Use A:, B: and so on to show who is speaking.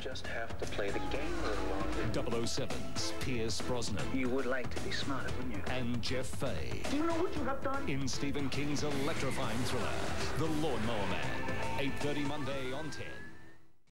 A: just have to play the game a little longer.
B: 007's Pierce Brosnan.
A: You would like to be smarter, wouldn't you?
B: And Jeff Fay.
A: Do you know what you have done?
B: In Stephen King's electrifying thriller, The Lawnmower Man. 8:30 Monday on 10.